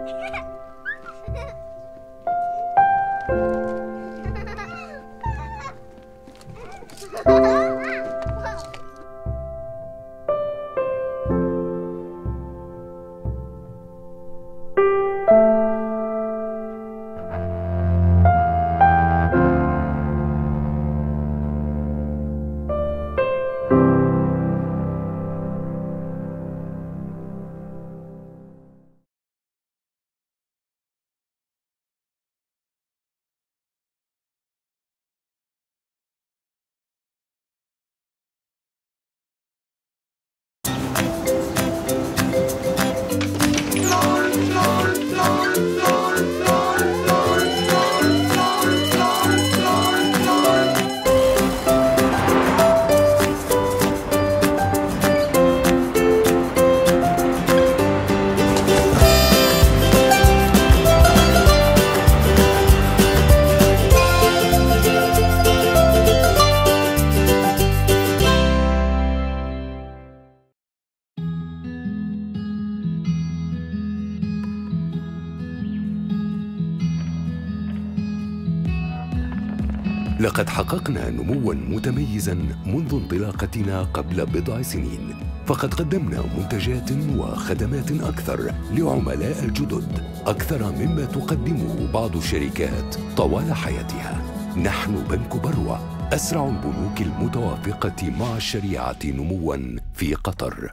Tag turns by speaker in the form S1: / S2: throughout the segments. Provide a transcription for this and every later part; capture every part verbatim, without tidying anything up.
S1: لقد حققنا نمواً متميزاً منذ انطلاقتنا قبل بضع سنين، فقد قدمنا منتجات وخدمات أكثر لعملاء الجدد أكثر مما تقدمه بعض الشركات طوال حياتها. نحن بنك بروة، أسرع البنوك المتوافقة مع الشريعة نمواً في قطر.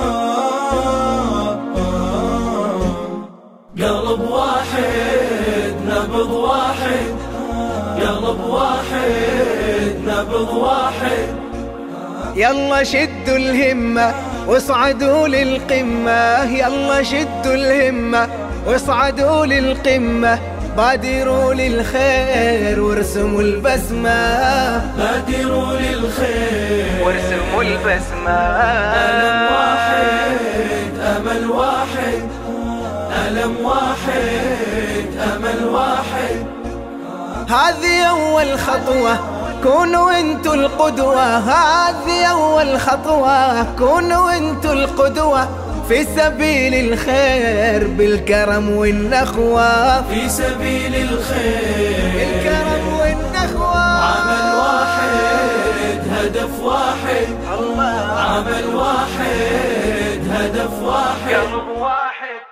S2: قلب واحد نبض واحد، قلب واحد نبض واحد.
S3: يلا شدوا الهمة واصعدوا للقمة، يلا شدوا الهمة واصعدوا للقمة، بادروا للخير وارسموا البسمة،
S2: بادروا للخير
S3: وارسموا البسمة.
S2: ألم واحد أمل واحد، ألم واحد أمل واحد.
S3: هذه أول خطوة كونوا انتوا القدوة، هذه أول خطوة كونوا انتوا القدوة، في سبيل الخير بالكرم والنخوة،
S2: في سبيل الخير
S3: بالكرم والنخوة.
S2: عمل واحد هدف واحد، عمل واحد هدف واحد، قلب واحد.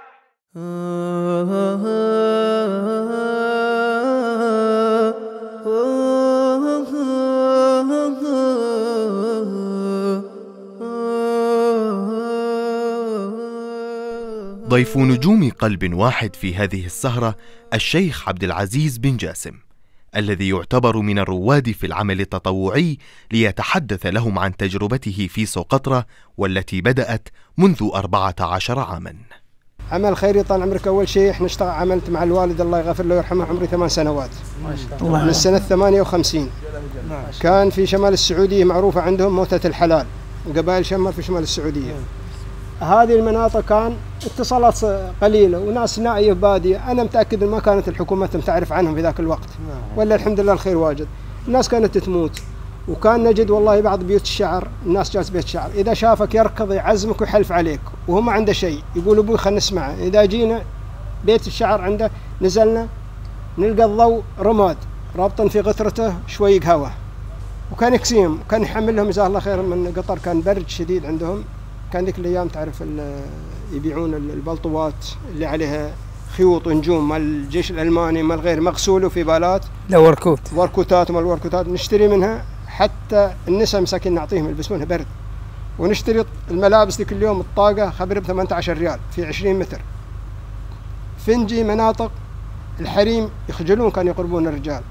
S4: ضيف نجوم قلب واحد في هذه السهرة الشيخ عبد العزيز بن جاسم، الذي يعتبر من الرواد في العمل التطوعي، ليتحدث لهم عن تجربته في سقطرى والتي بدأت منذ أربعة عشر عاما.
S5: عمل خيري طال عمرك. أول شيء احنا اشتغل عملت مع الوالد الله يغفر له ويرحمه، عمري ثمان سنوات ما شاء الله، من السنة ثمانية وخمسين. كان في شمال السعودية معروفة عندهم موتة الحلال، قبائل شمال في شمال السعودية. هذه المناطق كان اتصالات قليلة وناس نائية بادية، أنا متأكد ما كانت الحكومة تعرف عنهم في ذاك الوقت، ولا الحمد لله الخير واجد. الناس كانت تموت، وكان نجد والله بعض بيوت الشعر الناس جالس بيت الشعر إذا شافك يركض يعزمك ويحلف عليك وهو ما عنده شيء، يقول أبوي خلنا نسمعه. إذا جينا بيت الشعر عنده نزلنا نلقى الضوء رماد رابطا في غترته شوي هواء، وكان يكسيهم، وكان يحمل لهم جزاه الله خير من قطر، كان برد شديد عندهم. كان ذيك الايام تعرف يبيعون البلطوات اللي عليها خيوط ونجوم مال الجيش الالماني مال غير، مغسوله في بالات،
S6: لا وركوت
S5: وركوتات مال وركوتات، نشتري منها حتى النساء مساكين نعطيهم يلبسونها برد. ونشتري الملابس ذيك اليوم الطاقه خبر ب ثمانية عشر ريال في عشرين متر. فنجي مناطق الحريم يخجلون كانوا يقربون الرجال،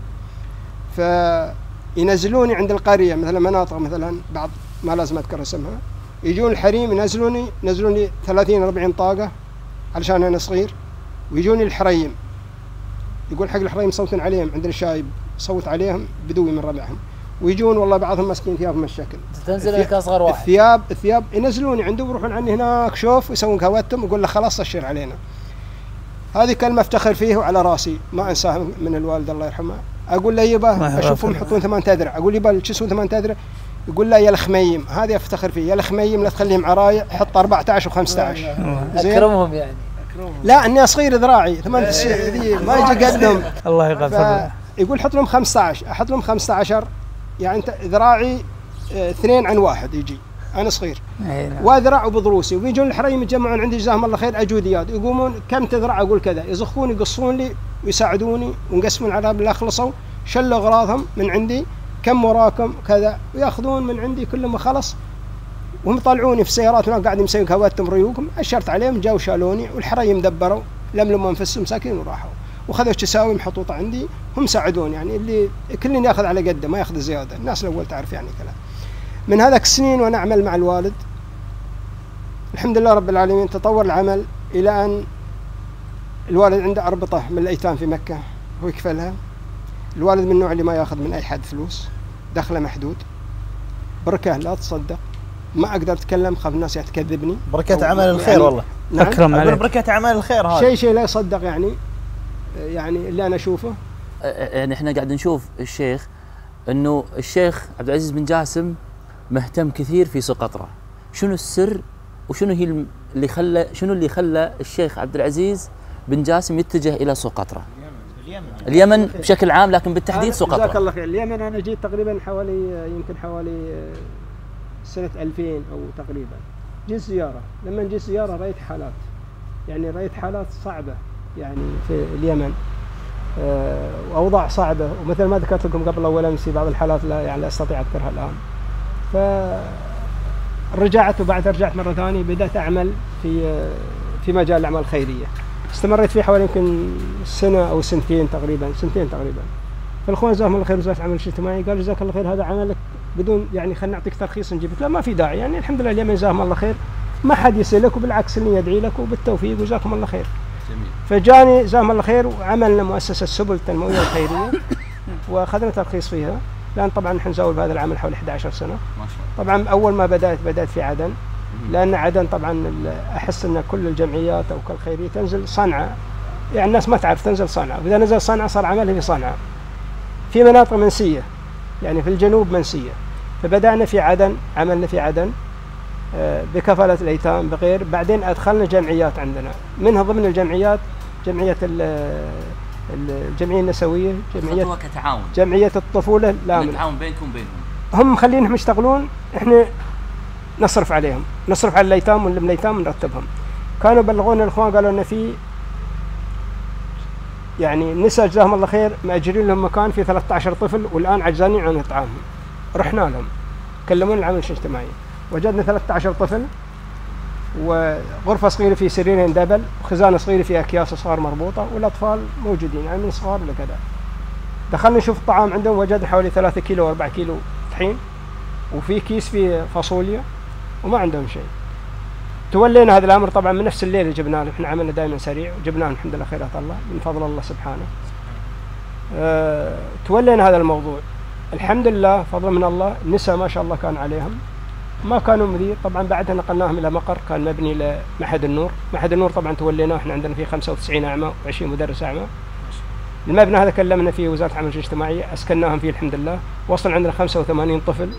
S5: فينزلوني عند القريه مثلا مناطق مثلا بعض ما لازم اذكر اسمها، يجون الحريم ينزلوني ينزلوني ثلاثين أربعين طاقة علشان أنا صغير، ويجوني الحريم يقول حق الحريم صوتن عليهم عندنا شايب صوت عليهم بدوي من ربعهم، ويجون والله بعضهم ماسكين ثياب من الشكل.
S6: تنزل لك أصغر واحد.
S5: الثياب الثياب ينزلوني عنده ويروحون عني هناك شوف ويسوون قهوتهم ويقول له خلاص أشر علينا. هذه كلمة أفتخر فيه وعلى راسي ما أنساها من الوالد الله يرحمه. أقول له يبا أشوفهم يحطون ثمان تذرع، أقول يبا شو يسوون ثمان تذرع؟ يقول لا يا الخميم، هذه افتخر فيه، يا الخميم لا تخليهم عرايا، حط أربعة عشر وخمسة عشر.
S6: اكرمهم يعني.
S5: لا اني صغير ذراعي ثمان ذي ما يجي قدهم.
S6: الله يغفر.
S5: يقول حط لهم خمسة عشر، احط لهم خمسة عشر يعني انت ذراعي اثنين عن واحد يجي انا صغير وذراع بضروسي، ويجون الحريم يتجمعون عندي جزاهم الله خير اجوديات يقومون كم تذرع اقول كذا، يزخون يقصون لي ويساعدوني ونقسمون على اللي اخلصوا شلوا اغراضهم من عندي كم وراكم كذا وياخذون من عندي كل ما خلص وهم يطلعوني في السيارات وانا قاعد مسوي هواتهم ريوقهم اشرت عليهم جاوا شالوني والحريم دبروا لملموا انفسهم مساكين وراحوا وخذوا تساوي محطوطه عندي هم ساعدوني يعني اللي كل ياخذ على قده ما ياخذ زياده، الناس الاول تعرف يعني كلام. من هذاك السنين وانا اعمل مع الوالد الحمد لله رب العالمين تطور العمل الى ان الوالد عنده اربطه من الايتام في مكه هو يكفلها. الوالد من النوع اللي ما ياخذ من اي حد فلوس، دخله محدود، بركه لا تصدق، ما اقدر اتكلم خاف الناس تكذبني.
S7: بركه عمل الخير يعني والله.
S5: نعم
S6: اكرم عليك.
S7: بركه عمل الخير هذا
S5: شيء شيء لا يصدق يعني يعني اللي انا اشوفه.
S8: يعني احنا قاعد نشوف الشيخ انه الشيخ عبد العزيز بن جاسم مهتم كثير في سقطرى. شنو السر وشنو هي اللي خلى شنو اللي خلى الشيخ عبد العزيز بن جاسم يتجه الى سقطرى؟ اليمن اليمن بشكل عام لكن بالتحديد سقطرى.
S5: جزاك الله خير. اليمن انا جيت تقريبا حوالي يمكن حوالي سنه ألفين او تقريبا جيت زياره. لما جيت زياره رايت حالات يعني رايت حالات صعبه يعني في اليمن أه واوضاع صعبه ومثل ما ذكرت لكم قبل اول امس في بعض الحالات لا يعني لا استطيع اذكرها الان. فرجعت وبعد رجعت مره ثانيه بدات اعمل في في مجال الاعمال الخيريه. استمريت فيه حوالي يمكن سنه او سنتين تقريبا سنتين تقريبا. فالاخوان جزاهم الله خير وزاره العمل الاجتماعي قال جزاك الله خير هذا عملك بدون يعني خلينا نعطيك ترخيص نجيب لك. لا ما في داعي يعني الحمد لله اليمن جزاهم الله خير ما حد يسالك وبالعكس اللي يدعي لك وبالتوفيق وجزاكم الله خير. جميل. فجاني جزاهم الله خير وعملنا مؤسسه سبل التنمويه الخيريه واخذنا ترخيص فيها. لان طبعا نحن نزود بهذا العمل حوالي إحدى عشرة سنه. ما شاء الله. طبعا اول ما بدات بدات في عدن لان عدن طبعا احس ان كل الجمعيات او كل الخيريه تنزل صنعاء يعني الناس ما تعرف تنزل صنعاء، واذا نزل صنعاء صار عمله في صنعاء. في مناطق منسيه يعني في الجنوب منسيه. فبدانا في عدن عملنا في عدن بكفاله الايتام بغير. بعدين ادخلنا جمعيات عندنا منها ضمن الجمعيات جمعيه الجمعيه النسويه جمعيه
S8: كتعاون
S5: جمعيه الطفوله لا
S8: تعاون بينكم وبينهم.
S5: هم مخلينهم يشتغلون احنا نصرف عليهم نصرف على الايتام واللي من الايتام نرتبهم. كانوا بلغونا الاخوان قالوا لنا في يعني نساء جزاهم الله خير ماجرين لهم مكان في ثلاثة عشر طفل والان عجزانين عن اطعامهم. رحنا لهم كلمونا العمل الاجتماعي وجدنا ثلاثة عشر طفل وغرفه صغيره في سريرين دبل وخزانه صغيره فيها اكياس صغار مربوطه والاطفال موجودين يعني من صغار لكذا. دخلنا نشوف الطعام عندهم وجدنا حوالي ثلاثة كيلو وأربعة كيلو طحين وفي كيس فيه فاصوليا وما عندهم شيء. تولينا هذا الامر طبعا من نفس الليل جبنا له. احنا عملنا دائما سريع وجبناه الحمد لله خيرات الله من فضل الله سبحانه. أه تولينا هذا الموضوع الحمد لله فضل من الله. النساء ما شاء الله كان عليهم ما كانوا مدير. طبعا بعدها نقلناهم الى مقر كان مبني لمعهد النور. معهد النور طبعا توليناه احنا عندنا فيه خمسة وتسعين اعمى وعشرين مدرس اعمى. المبنى هذا كلمنا فيه وزاره العمل الاجتماعي اسكناهم فيه الحمد لله. وصل عندنا خمسة وثمانين طفل.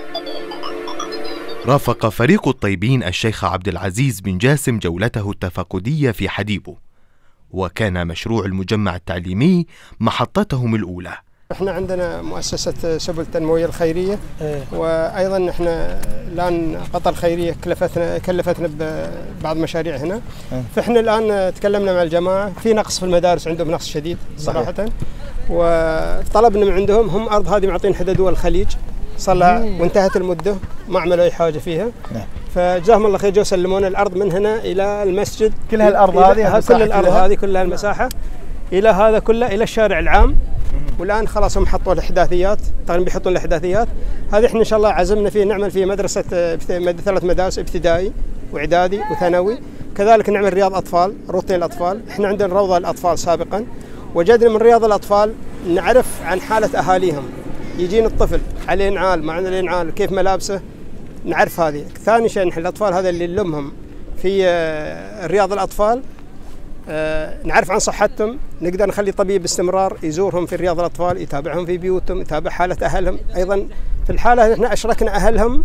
S4: رافق فريق الطيبين الشيخ عبد العزيز بن جاسم جولته التفقدية في حديبو، وكان مشروع المجمع التعليمي محطتهم الأولى.
S5: احنا عندنا مؤسسة سبل التنموية الخيرية وايضا احنا الان قطر الخيرية كلفتنا كلفتنا ببعض مشاريع هنا. فاحنا الان تكلمنا مع الجماعة في نقص في المدارس عندهم نقص شديد صراحة. وطلبنا من عندهم هم ارض هذه معطين حدى دول الخليج صار لها وانتهت المدة ما عملوا اي حاجة فيها. فجزاهم الله خير جو سلمونا الارض من هنا الى المسجد.
S7: كل هالارض هذه
S5: كل الارض هذه كلها المساحة الى هذا كله الى الشارع العام. والان خلاص هم حطوا الاحداثيات تقريبا بيحطون الاحداثيات هذه. احنا ان شاء الله عزمنا فيه نعمل فيه مدرسه ثلاث مدارس ابتدائي واعدادي وثانوي. كذلك نعمل رياض اطفال روضتين الاطفال. احنا عندنا روضه الاطفال سابقا وجدنا من رياض الاطفال نعرف عن حاله اهاليهم. يجينا الطفل عليه انعال ما عنده انعال كيف ملابسه نعرف هذه. ثاني شيء نحن الاطفال هذا اللي نلمهم في رياض الاطفال أه نعرف عن صحتهم. نقدر نخلي طبيب باستمرار يزورهم في رياض الأطفال يتابعهم في بيوتهم يتابع حالة أهلهم. أيضا في الحالة احنا أشركنا أهلهم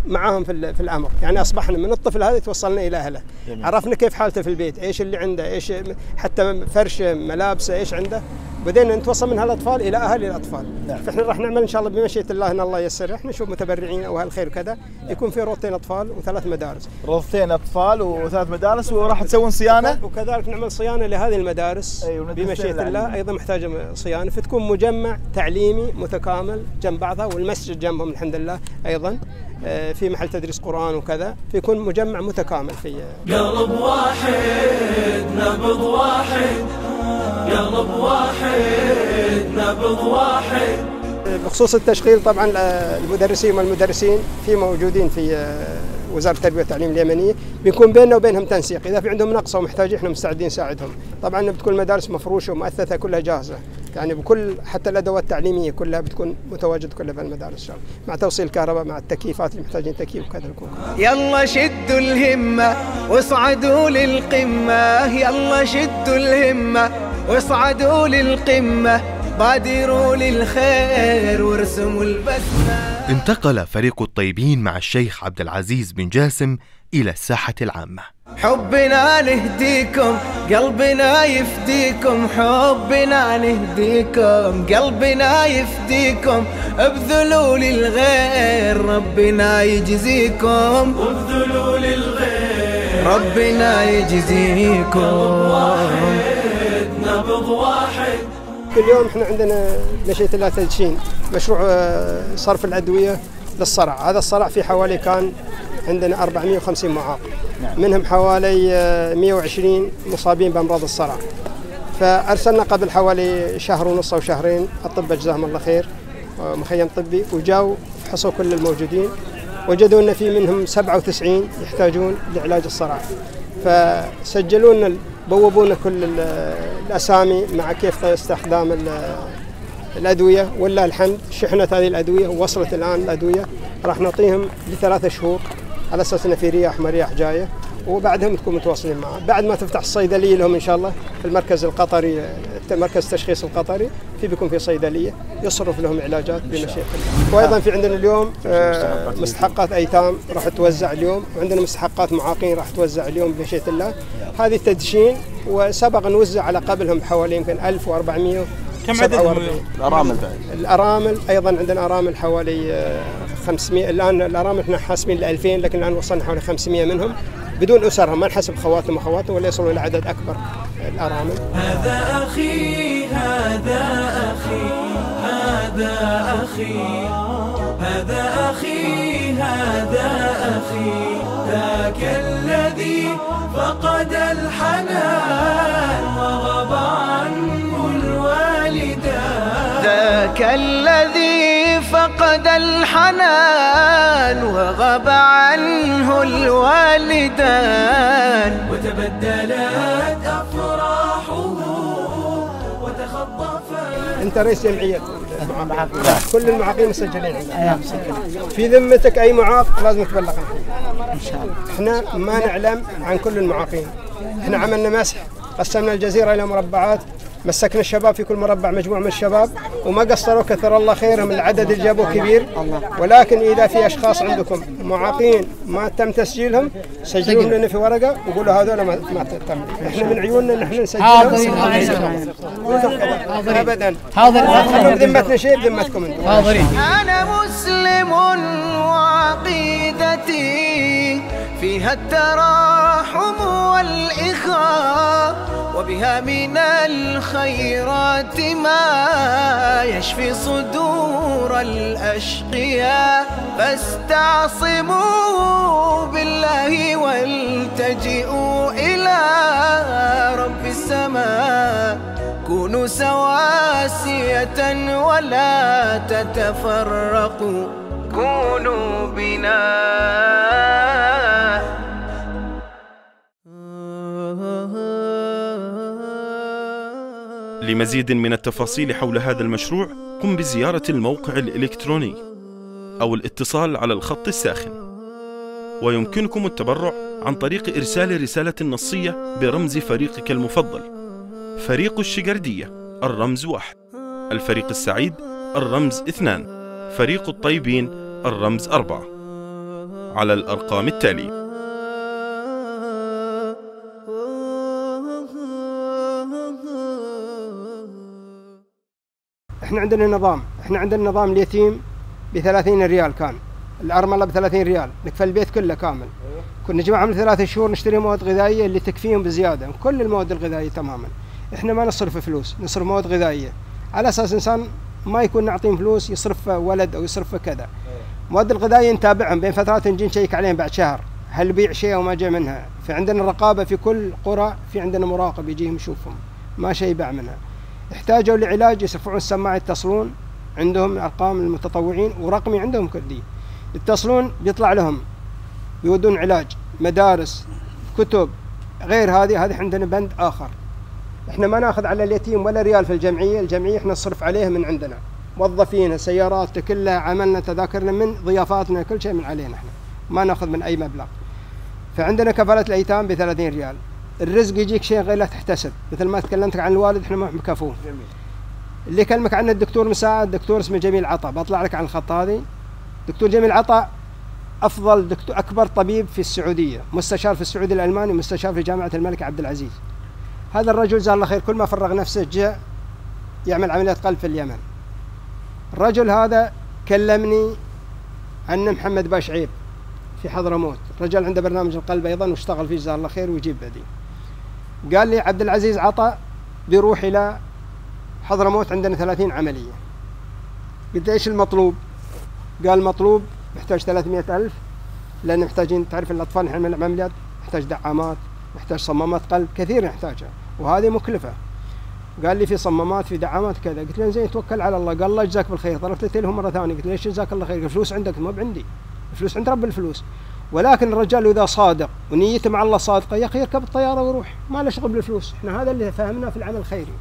S5: معاهم في في الامر، يعني اصبحنا من الطفل هذا توصلنا الى اهله، عرفنا كيف حالته في البيت، ايش اللي عنده، ايش حتى فرشه، ملابسه، ايش عنده، بدينا نتوصل من هالاطفال الى اهالي الاطفال. نعم. فاحنا راح نعمل ان شاء الله بمشيئه الله ان الله ييسر، احنا نشوف متبرعين او اهل خير وكذا، يكون في روضتين اطفال وثلاث مدارس.
S7: روضتين اطفال وثلاث مدارس، وراح تسوون صيانه؟
S5: وكذلك نعمل صيانه لهذه المدارس. أيوة بمشيئه الله، ايضا محتاجه صيانه، فتكون مجمع تعليمي متكامل جنب بعضها، والمسجد جنبهم الحمد لله ايضا في محل تدريس قرآن وكذا، فيكون مجمع متكامل. في
S2: قلب واحد نبض واحد، قلب واحد نبض واحد.
S5: بخصوص التشغيل طبعا المدرسين والمدرسين في موجودين في وزارة التربية والتعليم اليمنية، بيكون بيننا وبينهم تنسيق، إذا في عندهم نقص أو محتاجين احنا مستعدين نساعدهم. طبعا بتكون المدارس مفروشة ومؤثثة كلها جاهزة، يعني بكل حتى الأدوات التعليمية كلها بتكون متواجد كلها في المدارس إن شاء الله، مع توصيل الكهرباء، مع التكييفات اللي محتاجين تكييف وكذا يكون.
S3: يلا شدوا الهمة واصعدوا للقمة، يلا شدوا الهمة واصعدوا للقمة، بادروا للخير وارسموا البسمة.
S4: انتقل فريق الطيبين مع الشيخ عبد العزيز بن جاسم إلى الساحة العامة.
S3: حبنا نهديكم، قلبنا يفديكم، حبنا نهديكم، قلبنا يفديكم، ابذلوا للغير ربنا يجزيكم،
S2: ابذلوا للغير
S3: ربنا يجزيكم.
S2: واحد نبض واحد.
S5: كل يوم احنا عندنا مشيئة الله تدشين مشروع صرف الأدوية للصرع. هذا الصرع في حوالي كان عندنا أربعمئة وخمسين معاق، منهم حوالي مئة وعشرين مصابين بأمراض الصرع. فأرسلنا قبل حوالي شهر ونص أو شهرين أطباء جزاهم الله خير مخيم طبي، وجاوا فحصوا كل الموجودين، وجدوا أن في منهم سبعة وتسعين يحتاجون لعلاج الصرع. فسجلوا لنا، بوبونا كل الأسامي مع كيف استخدام الأدوية، ولله الحمد شحنت هذه الأدوية ووصلت الآن الأدوية، راح نعطيهم لثلاثة شهور على أساس أن في رياح مرياح جاية، وبعدهم تكون متواصلين معه. بعد ما تفتح الصيدلية لهم إن شاء الله في المركز القطري، مركز التشخيص القطري، في بيكون في صيدلية يصرف لهم علاجات بمشيئة الله. وأيضا في عندنا اليوم مستحقات أيتام راح توزع اليوم، وعندنا مستحقات معاقين راح توزع اليوم بمشيئة الله. هذه التدشين، وسبق نوزع على قبلهم حوالي يمكن ألف وأربعمئة.
S7: كم عددهم الأرامل بعد؟
S5: الأرامل أيضا عندنا أرامل حوالي خمسمئة، الآن الأرامل احنا حاسبين ل ألفين، لكن الآن وصلنا حوالي خمسمئة منهم بدون أسرهم، ما نحسب خواتهم وأخواتهم، ولا يصلوا إلى عدد أكبر الأرامل.
S2: هذا أخي هذا أخي هذا أخي هذا أخي هذا أخي، ذاك الذي فقد الحنان وغاب عنه الوالدان،
S3: ذاك الذي فقد الحنان وغاب عنه الوالدان،
S2: وتبدلت أفراحه وتخطفت.
S5: أنت رئيس جمعية المعاقين، كل المعاقين مسجلين عندنا. في ذمتك أي معاق لازم تبلغنا إن شاء الله. إحنا ما نعلم عن كل المعاقين، إحنا عملنا مسح، قسمنا الجزيرة إلى مربعات، مسكنا الشباب في كل مربع مجموعة من الشباب، وما قصروا كثر الله خيرهم، العدد اللي جابوه كبير. ولكن إذا في أشخاص عندكم معاقين ما تم تسجيلهم، سجلوهم لنا في ورقة وقولوا هذول ما ما تم. إحنا من عيوننا إن إحنا نسجلهم أبدا. لا تخلوا بذمتنا شيء، بذمتكم أنتم.
S3: أنا مسلم وعقيدتي فيها التراحم والإخاء، وبها من الخيرات ما يشفي صدور الأشقياء، فاستعصموا بالله والتجئوا إلى رب السماء، كونوا سواسية ولا تتفرقوا، كونوا بنا.
S9: لمزيد من التفاصيل حول هذا المشروع قم بزيارة الموقع الإلكتروني أو الاتصال على الخط الساخن، ويمكنكم التبرع عن طريق إرسال رسالة نصية برمز فريقك المفضل. فريق الشقردية الرمز واحد، الفريق السعيد الرمز اثنان، فريق الطيبين الرمز أربعة. على الأرقام التالية.
S5: احنا عندنا نظام، احنا عندنا نظام اليتيم بثلاثين ريال، كان الأرملة بثلاثين ريال، نكفل البيت كله كامل. كنا نجمعهم لثلاثة شهور نشتري مواد غذائية اللي تكفيهم بزيادة، كل المواد الغذائية تماما. احنا ما نصرف فلوس، نصرف مواد غذائية على أساس إنسان ما يكون نعطيهم فلوس يصرف ولد أو يصرف كذا. مواد الغذائية نتابعهم بين فترات، نجي نشيك عليهم بعد شهر هل بيع شيء أو ما جاء منها. فعندنا رقابة في كل قرى، في عندنا مراقب يجيهم يشوفهم ما شيء باع منها. احتاجوا لعلاج يرفعون السماعة يتصلون، عندهم أرقام المتطوعين ورقمي عندهم كردي، يتصلون بيطلع لهم يودون علاج، مدارس، كتب، غير هذه هذه عندنا بند آخر. احنا ما ناخذ على اليتيم ولا ريال في الجمعية، الجمعية احنا نصرف عليه من عندنا، موظفين، سيارات كلها، عملنا، تذاكرنا، من ضيافاتنا، كل شيء من علينا، احنا ما ناخذ من أي مبلغ. فعندنا كفالة الأيتام بثلاثين ريال. الرزق يجيك شيء غير لا تحتسب، مثل ما تكلمتك عن الوالد احنا ما مكافوه. اللي كلمك عنه الدكتور مساعد، دكتور اسمه جميل عطا، بطلع لك عن الخط هذه. دكتور جميل عطا أفضل دكتور، أكبر طبيب في السعودية، مستشار في السعودي الألماني، مستشار في جامعة الملك عبد العزيز. هذا الرجل جزاه الله خير كل ما فرغ نفسه جاء يعمل عملية قلب في اليمن. الرجل هذا كلمني عن محمد باشعيب في حضرموت، رجل عنده برنامج القلب أيضا واشتغل فيه جزاه الله خير ويجيب بدي. قال لي عبد العزيز عطا بيروح إلى حضرموت عندنا ثلاثين عملية. قلت ايش المطلوب؟ قال المطلوب محتاج ثلاثمئة ألف، لأن محتاجين، تعرف الأطفال نحن نعمل عمليات محتاج دعامات، محتاج صمامات قلب كثير نحتاجها وهذه مكلفة. قال لي في صمامات، في دعامات كذا. قلت له زين توكل على الله. قال الله يجزاك بالخير. طلبت التليفون مرة ثانية، قلت له ليش جزاك الله خير؟ الفلوس عندك؟ ما بعندي، الفلوس عند رب الفلوس. ولكن الرجال إذا صادق ونيته مع الله صادقة يا أخي يركب الطيارة ويروح، ما له شغل بالفلوس. احنا هذا اللي فهمناه في العمل الخيري.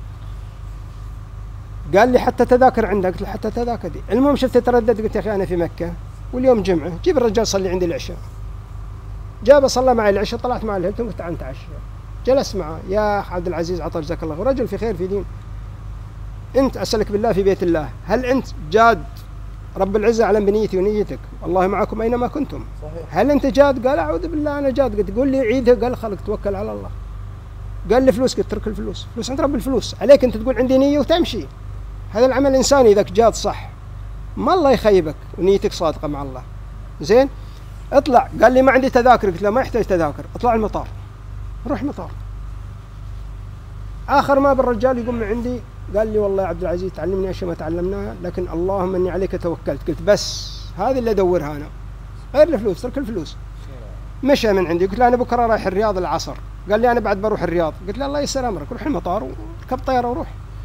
S5: قال لي حتى تذاكر عندك؟ قلت له حتى تذاكر دي. المهم شفت تردد، قلت يا أخي أنا في مكة واليوم جمعة، جيب الرجال صلي عندي العشاء. جاب صلى معي العشاء، طلعت معي الهلتون قلت تعال نتعشى. جلس معه، يا أخ عبد العزيز عطا جزاك الله، رجل في خير في دين. أنت أسألك بالله في بيت الله، هل أنت جاد؟ رب العزة أعلم بنيتي ونيتك، والله معكم أينما كنتم. صحيح. هل أنت جاد؟ قال أعوذ بالله أنا جاد. قلت قول لي عيدها. قال خلك توكل على الله. قال لي فلوس؟ قلت اترك الفلوس، فلوس عند رب الفلوس، عليك أنت تقول عندي نية وتمشي. هذا العمل الإنساني إذا جاد صح، ما الله يخيبك ونيتك صادقة مع الله. زين اطلع. قال لي ما عندي تذاكر. قلت له ما يحتاج تذاكر، اطلع المطار، روح المطار. آخر ما بالرجال يقوم من عندي قال لي والله يا عبد العزيز تعلمني أشياء ما تعلمناها، لكن اللهم إني عليك توكلت. قلت بس هذه اللي أدورها أنا، غير الفلوس، ترك الفلوس. مشى من عندي. قلت له أنا بكرة رايح الرياض العصر. قال لي أنا بعد بروح الرياض. قلت له الله يسر أمرك، روح المطار وركب طيارة وروح.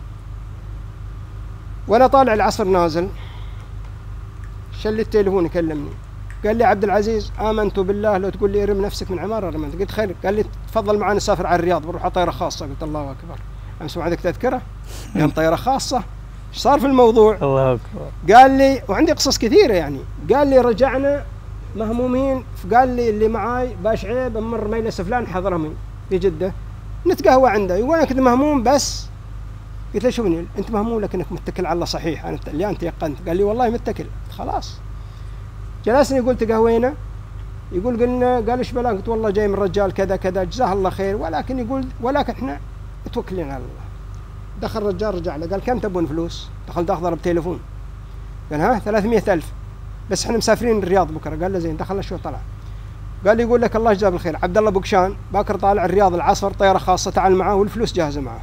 S5: وأنا طالع العصر نازل شل التليفون يكلمني، قال لي عبد العزيز آمنت بالله لو تقول لي ارم نفسك من عمارة رمنت. قلت خير. قال لي تفضل معنا نسافر على الرياض، بروح على طيارة خاصة. قلت الله أكبر، أمس عندك تذكرة يوم طيارة خاصة؟ ايش صار في الموضوع؟ الله أكبر. قال لي وعندي قصص كثيرة يعني. قال لي رجعنا مهمومين، قال لي اللي معاي باشعيب أمر مجلس فلان حضرمي في جدة نتقهوى عنده، يقول أنا كنت مهموم بس. قلت له شوفني أنت مهموم لكنك متكل على الله صحيح، أنا اللي أنت يقنت. قال لي والله متكل. خلاص جلسني قلت قهوينا، يقول قلنا، قال ايش بلاك؟ قلت والله جاي من رجال كذا كذا جزاه الله خير، ولكن يقول ولكن احنا متوكلين على الله. دخل الرجال رجع له قال كم تبون فلوس؟ دخل داخل ضرب تليفون قال ها ثلاثمئة ألف بس احنا مسافرين الرياض بكره. قال له زين. دخل شو طلع قال لي يقول لك الله يجزاه بالخير عبد الله بوكشان باكر طالع الرياض العصر طياره خاصه، تعال معاه والفلوس جاهزه معاه.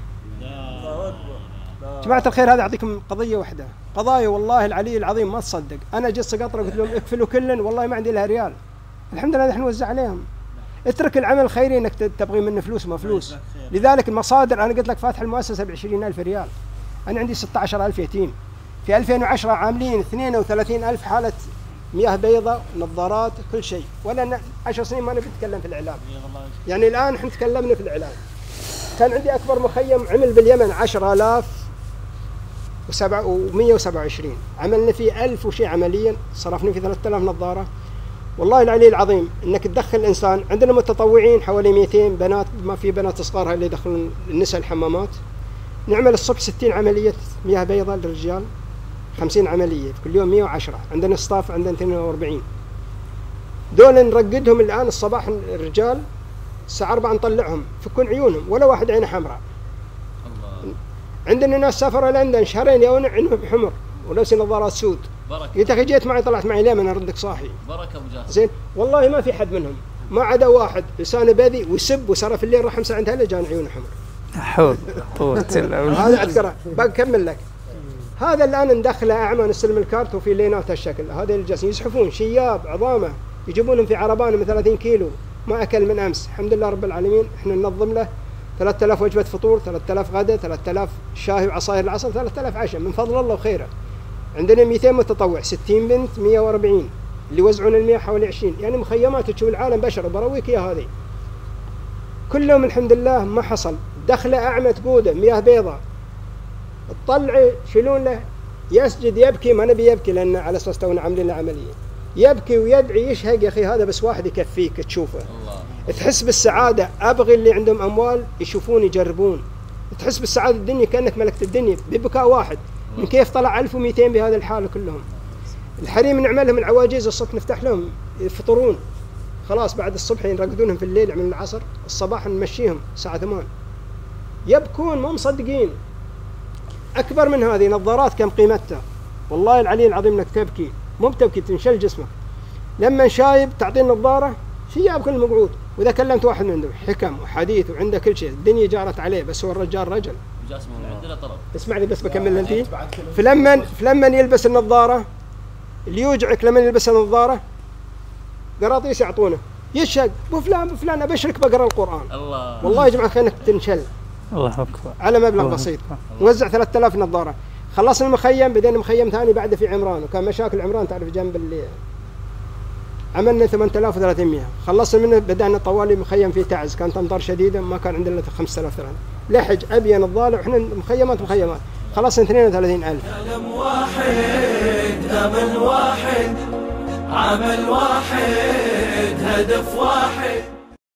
S5: جماعة الخير هذا أعطيكم قضية واحدة، قضايا والله العلي العظيم ما تصدق. أنا جيت سقطرة قلت لهم اكفلوا كلن والله ما عندي لها ريال، الحمد لله نحن نوزع عليهم. اترك العمل الخيري انك تبغي منه فلوس ما فلوس. لذلك المصادر انا قلت لك فاتح المؤسسة بعشرين ألف ريال، أنا عندي ستة عشر ألف يتيم. في ألفين وعشرة عاملين اثنين وثلاثين ألف حالة مياه بيضاء نظارات كل شيء، ولا عشر سنين ما نبي نتكلم في الإعلام. يعني الآن احنا تكلمنا في الإعلام. كان عندي أكبر مخيم عمل باليمن عشرة آلاف ومئة وسبعة وعشرين، عملنا فيه ألف وشيء عمليا، صرفنا فيه ثلاثة آلاف نظارة. والله العلي العظيم انك تدخل الانسان. عندنا متطوعين حوالي مئتين بنات، ما في بنات صغار اللي يدخلون النساء الحمامات. نعمل الصبح ستين عملية مياه بيضاء للرجال، خمسين عملية في كل يوم مئة وعشرة. عندنا ستاف عندنا اثنين وأربعين. دول نرقدهم الآن الصباح الرجال الساعة أربعة نطلعهم فكون عيونهم ولا واحد عينه حمراء. الله. عندنا ناس سافروا لندن شهرين يا عينهم حمر ولابسين نظارات سود. بركة. قلت أخي جيت معي طلعت معي ليه من أردك صاحي. بركة أبو جاسم. زين والله ما في حد منهم ما عدا واحد لسانه بذي ويسب وصار في الليل راح مساء عند هلا جان عيونه حمر. حول قوة إلا هذا أذكره بكمل لك. هذا الآن ندخله أعمى نستلم الكارت وفي لينات هالشكل هذا اللي جالسين يزحفون شياب عظامة يجيبونهم في عربان من ثلاثين كيلو ما أكل من أمس الحمد لله رب العالمين. إحنا ننظم له ثلاثة آلاف وجبة فطور ثلاثة آلاف غدا ثلاثة آلاف شاي وعصاير العصر ثلاثة آلاف عشاء من فضل الله وخيره. عندنا مئتين متطوع ستين بنت مئة وأربعين اللي يوزعون المياه حوالي عشرين يعني مخيمات تشوف العالم بشر وبرويك يا هذه كلهم الحمد لله ما حصل. دخله أعمى تقوده مياه بيضاء تطلعي شيلون له يسجد يبكي ما نبي يبكي لأن على أساس تونا عاملين له عملية يبكي ويدعي يشهق يا أخي هذا بس واحد يكفيك تشوفه. الله. تحس بالسعادة. أبغي اللي عندهم أموال يشوفون يجربون تحس بالسعادة الدنيا كأنك ملكت الدنيا ببكاء واحد. الله. من كيف طلع ألف ومئتين بهذا الحال كلهم. الحريم نعمل لهم العواجيز الصبح نفتح لهم يفطرون خلاص بعد الصبح يرقدونهم في الليل من العصر الصباح نمشيهم الساعة ثمان يبكون مو مصدقين. أكبر من هذه نظارات كم قيمتها والله العلي العظيم انك تبكي مو بتبكي تنشل جسمك. لما شايب تعطيه النظارة شياب كل مقعود وإذا كلمت واحد منهم حكم وحديث وعنده كل شيء الدنيا جارت عليه بس هو الرجال رجل. عندنا طلب اسمع لي بس بكمل انتي. فلما فلما يلبس النظارة اللي يوجعك لما يلبس النظارة قراطيس يعطونه يشهق بو فلان بو فلان ابشرك بقرا القرآن. الله والله يا جماعة خلينك تنشل. الله أكبر على مبلغ بسيط. وزع ثلاثة آلاف نظارة. خلصنا المخيم بدينا مخيم ثاني بعده في عمران وكان مشاكل عمران تعرف جنب اللي عملنا ثمانية آلاف وثلاثمئة. خلصنا منه بدأنا طوالي مخيم في تعز كانت أمطار شديدة ما كان عندنا إلا خمسة آلاف ثلاثة لحج أبين الضالع وإحنا مخيمات مخيمات خلصنا اثنين وثلاثين ألف.
S2: كلام واحد أمل واحد عمل واحد هدف واحد.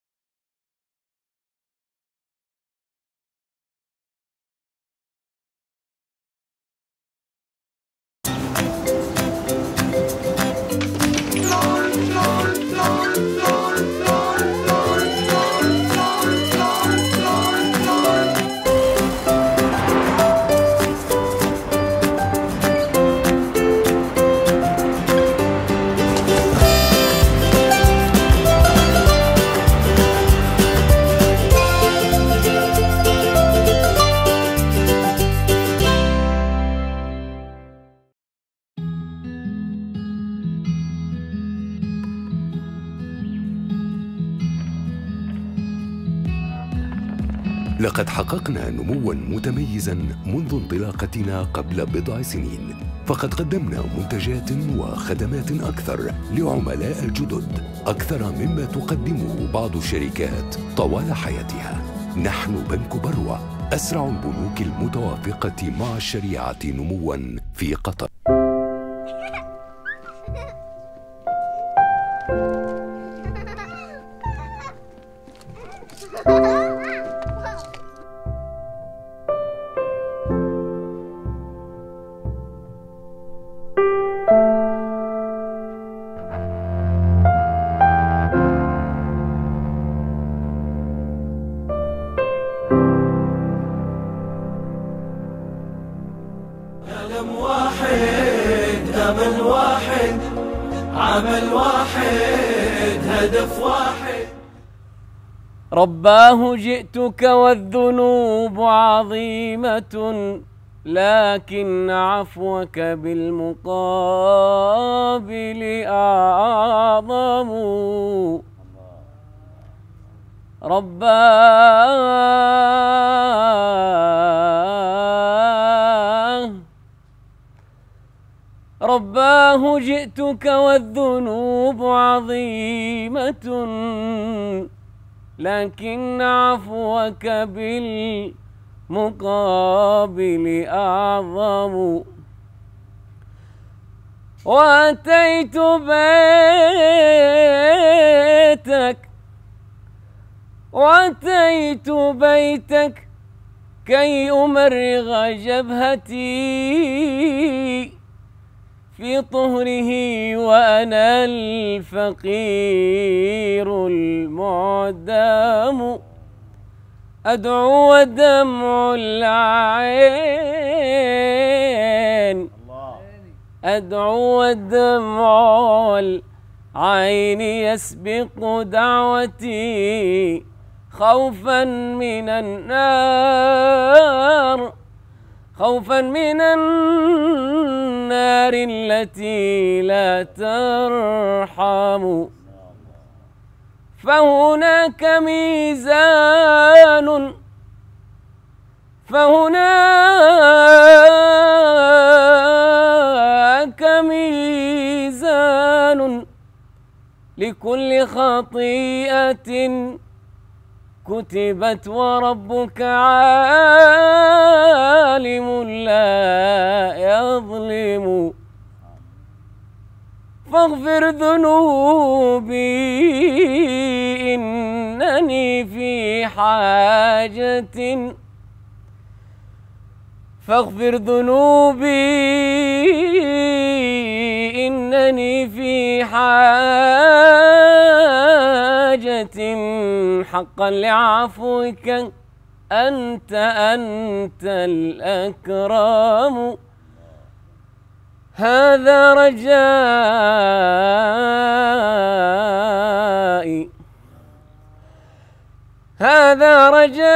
S1: لقد حققنا نمواً متميزاً منذ انطلاقتنا قبل بضع سنين، فقد قدمنا منتجات وخدمات أكثر لعملاء الجدد أكثر مما تقدمه بعض الشركات طوال حياتها. نحن بنك بروة، أسرع البنوك المتوافقة مع الشريعة نمواً في قطر.
S2: كلام واحد أمل واحد عمل واحد هدف واحد.
S10: رباه جئتك والذنوب عظيمة لكن عفوك بالمقابل أعظم. رباه رباه جئتك والذنوب عظيمة لكن عفوك بالمقابل أعظم. وأتيت بيتك وأتيت بيتك كي أمرغ جبهتي في طهره وأنا الفقير المعدم أدعو ودمع العين أدعو ودمع العين يسبق دعوتي خوفا من النار خوفا من النار التي لا ترحم فهناك ميزان فهناك ميزان لكل خطيئة كتبت وربك عالم لا يظلم فاغفر ذنوبي إنني في حاجة فاغفر ذنوبي إنني في حاجة حقا لعفوك أنت أنت الأكرم هذا رجائي هذا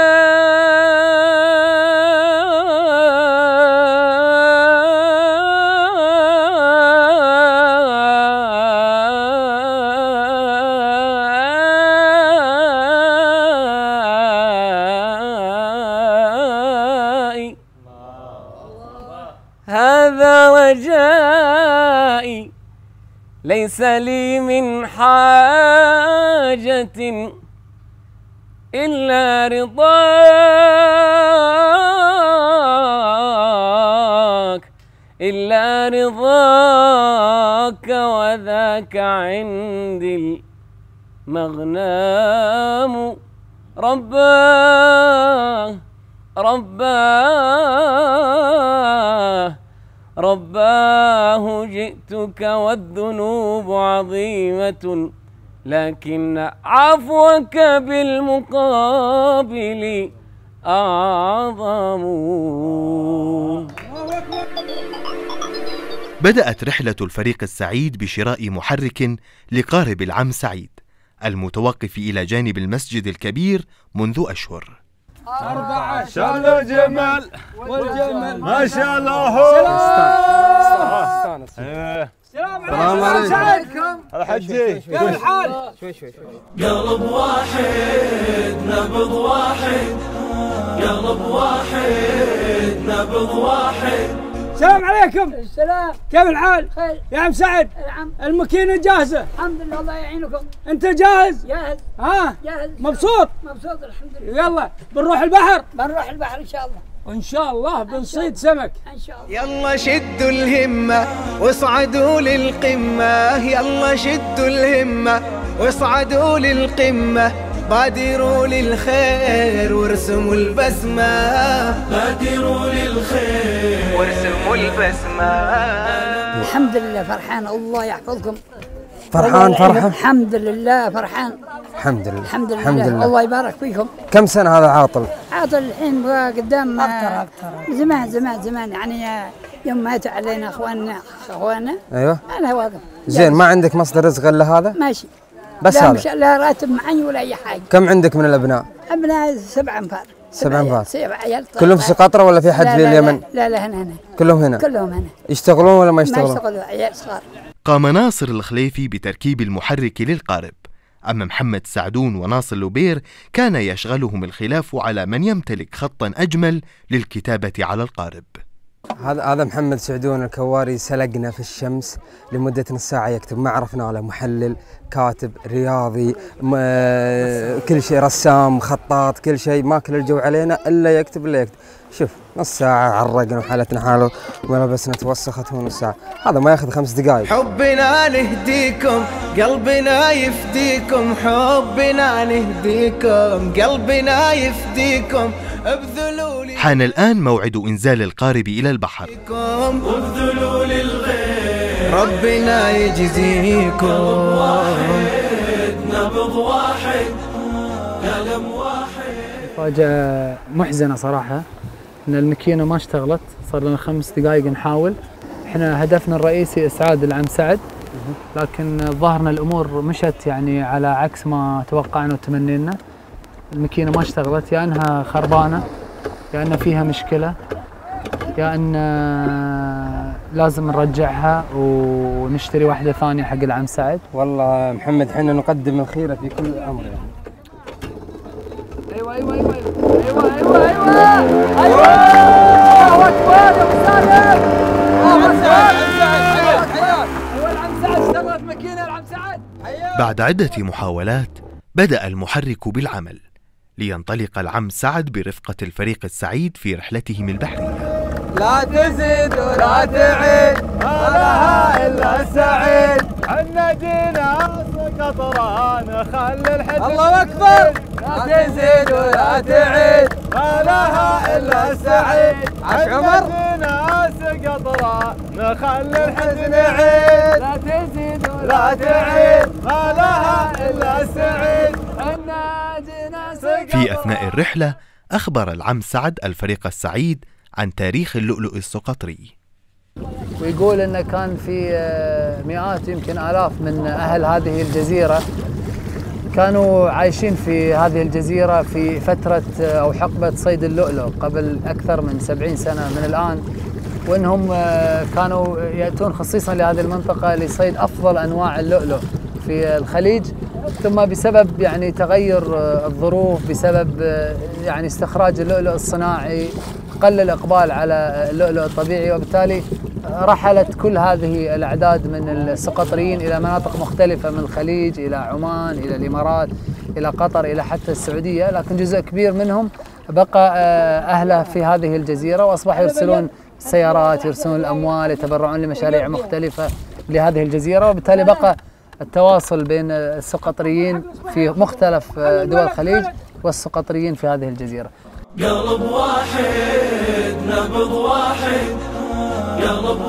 S10: رجائي هذا رجائي ليس لي من حاجة إلا رضاك إلا رضاك وذاك عندي المغنام رباه رباه رباه جئتك والذنوب عظيمة لكن عفوك بالمقابل أعظم.
S4: بدأت رحلة الفريق السعيد بشراء محرك لقارب العم سعيد المتوقف إلى جانب المسجد الكبير منذ أشهر.
S11: أربعة شالوا جمل والجمل ما شاء الله. السلام عليكم. هذا حجي كيف الحال؟ شوي شوي شوي.
S2: قلب واحد نبض واحد قلب واحد نبض واحد.
S11: السلام عليكم. السلام. كيف الحال؟
S12: خير.
S11: يا عم سعد.
S12: نعم.
S11: الماكينة جاهزة.
S12: الحمد لله الله يعينكم.
S11: أنت جاهز؟
S12: جاهز.
S11: ها؟
S12: جاهز.
S11: مبسوط؟
S12: مبسوط الحمد لله.
S11: يلا بنروح البحر.
S12: بنروح البحر إن شاء الله.
S11: وإن شاء الله بنصيد سمك.
S12: إن شاء الله.
S3: يلا شدوا الهمة واصعدوا للقمة يلا شدوا الهمة واصعدوا للقمة بادروا للخير وارسموا البسمة
S2: بادروا للخير
S3: وارسموا البسمة.
S12: الحمد لله فرحان الله يحفظكم.
S13: فرحان فرحة؟
S12: الحمد لله فرحان.
S13: الحمد لله.
S12: الحمد لله. الحمد لله. الله يبارك فيكم.
S13: كم سنة هذا عاطل؟
S12: عاطل الحين قدام أكثر أكثر زمان زمان زمان يعني يوم ماتوا علينا اخواننا اخواننا.
S13: ايوه.
S12: انا واقف.
S13: زين ما عندك مصدر رزق الا هذا؟
S12: ماشي.
S13: بس
S12: لا
S13: هذا؟
S12: مش لا راتب معي ولا اي حاجة.
S13: كم عندك من الابناء؟
S12: ابناء سبع انفار.
S13: سبع انفار.
S12: سبع عيال.
S13: كلهم في سقطرى ولا في حد
S12: لا
S13: في
S12: لا
S13: اليمن؟
S12: لا لا هنا هنا.
S13: كلهم هنا؟
S12: كلهم هنا.
S13: يشتغلون ولا ما يشتغلون؟
S12: ما يشتغلوا عيال صغار.
S4: قام ناصر الخليفي بتركيب المحرك للقارب، أما محمد سعدون وناصر لوبير كان يشغلهم الخلاف على من يمتلك خطا أجمل للكتابة على القارب.
S13: هذا هذا محمد سعدون الكواري سلقنا في الشمس لمدة نص ساعة يكتب، ما عرفنا له محلل، كاتب، رياضي، كل شيء، رسام، خطاط، كل شيء، ما كل الجو علينا إلا يكتب إلا يكتب. شوف نص ساعة عرقنا وحالتنا حاله وملابسنا توسخت ونص ساعة، هذا ما ياخذ خمس دقائق.
S3: حبنا نهديكم قلبنا يفديكم حبنا نهديكم قلبنا يفديكم ابذلوا
S4: حان الآن موعد إنزال القارب إلى البحر.
S2: ابذلوا للغير
S3: ربنا يجزيكم.
S2: نبض واحد قلم واحد.
S6: فاجأة محزنة صراحة ان الماكينة ما اشتغلت، صار لنا خمس دقائق نحاول. احنا هدفنا الرئيسي اسعاد العم سعد، لكن ظهرنا الامور مشت يعني على عكس ما توقعنا وتمنينا. الماكينة ما اشتغلت، يا انها خربانة يا ان فيها مشكلة يا ان لازم نرجعها ونشتري واحدة ثانية حق العم سعد.
S13: والله محمد احنا نقدم الخيرة في كل امر يعني.
S6: ايوه ايوه ايوه ايوه ايوه ايوه ايوه الله اكبر يا ابو سالم. الله اكبر ايوه العم سعد اشتغلت ماكينة العم سعد.
S4: بعد عدة محاولات بدأ المحرك بالعمل لينطلق العم سعد برفقة الفريق السعيد في رحلتهم البحرية.
S3: لا تزيد ولا تعيد ما لها الا السعيد.
S11: عنا جينا قطران خلي الحزن.
S3: الله اكبر. لا تزيد ولا تعيد
S11: ما لها الا السعيد.
S3: عش عمر.
S11: جينا قطران خلي الحزن عيد.
S3: لا تزيد
S11: ولا تعيد ما لها الا السعيد.
S3: عنا جينا
S4: في أثناء الرحلة أخبر العم سعد الفريق السعيد عن تاريخ اللؤلؤ السقطري،
S6: ويقول انه كان في مئات يمكن آلاف من أهل هذه الجزيرة كانوا عايشين في هذه الجزيرة في فترة أو حقبة صيد اللؤلؤ قبل أكثر من سبعين سنة من الآن، وأنهم كانوا يأتون خصيصا لهذه المنطقة لصيد أفضل أنواع اللؤلؤ في الخليج، ثم بسبب يعني تغير الظروف بسبب يعني استخراج اللؤلؤ الصناعي قل الإقبال على اللؤلؤ الطبيعي، وبالتالي رحلت كل هذه الأعداد من السقطريين إلى مناطق مختلفة من الخليج إلى عمان إلى الإمارات إلى قطر إلى حتى السعودية، لكن جزء كبير منهم بقى أهله في هذه الجزيرة وأصبحوا يرسلون سيارات، يرسلون الأموال، يتبرعون لمشاريع مختلفة لهذه الجزيرة، وبالتالي بقى التواصل بين السقطريين في مختلف دول الخليج والسقطريين في هذه الجزيرة.
S2: قلب واحد نبض واحد. قلب